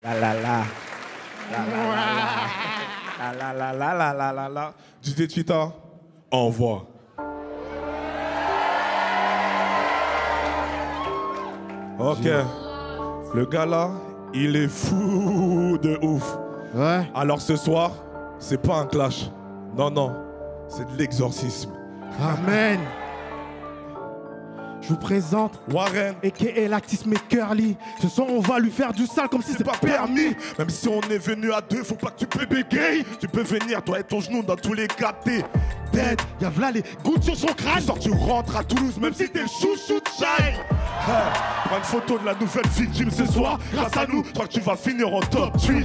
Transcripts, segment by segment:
La la la. La la la la la la la la. DJ Cheetah, envoie. Ok. Le gars là, il est fou de ouf. Ouais. Alors ce soir, c'est pas un clash. Non, non. C'est de l'exorcisme. Amen. Je vous présente Warren, a.k.a. l'actisme et Curly. Ce soir on va lui faire du sale comme si c'est pas permis. même si on est venu à deux, faut pas que tu peux bégayer. Tu peux venir, toi et ton genou, dans tous les cas, t'es dead. Y'a v'là les gouttes sur son crâne. Tu sors, tu rentres à Toulouse, même si t'es le chouchou de Shine. Prends une photo de la nouvelle victime ce soir. Grâce à nous, je crois que tu vas finir en top 8.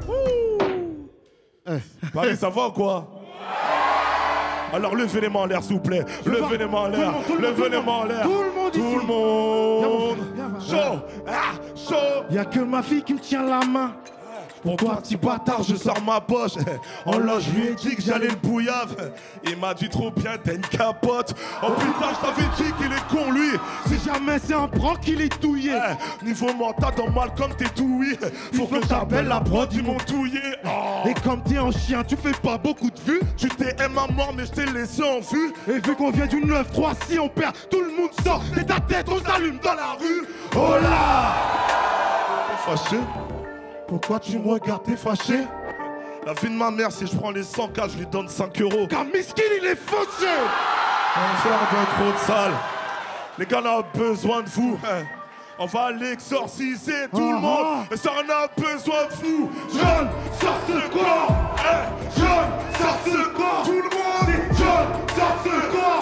Paris, ça va ou quoi? Alors levez les mains en l'air s'il vous plaît. Levez les mains en l'air. Levez les mains en l'air. Tout le monde ici. Tout le monde. Viens, mon frère, Chaud. Ah, chaud. Y'a que ma fille qui me tient la main. Pour toi, petit bâtard, je sors ma poche. En loge, je lui ai dit que j'allais le bouillave. Il m'a dit trop bien, t'as une capote. Oh putain, je t'avais dit qu'il est con, lui. Si jamais c'est un prank, il est touillé. Niveau mental, dans Malcolm, t'es douillé. Faut que j'appelle la prod, ils m'ont touillé. Et comme t'es un chien, tu fais pas beaucoup de vues. Tu t'es aimé à mort, mais je t'ai laissé en vue. Et vu qu'on vient du 9-3, si on perd, tout le monde sort. Et ta tête, on s'allume dans la rue. Oh là! T'es fâché? Pourquoi tu me regardes, t'es fâché? La vie de ma mère, si je prends les 100K, je lui donne 5 euros. Car Miskin, il est fauché. On va faire de trop de sale. Les gars, on a besoin de vous. On va l'exorciser tout le monde. Et ça, on a besoin de vous. John, sors ce corps. John, sors ce corps. Tout le monde. John, sors ce corps.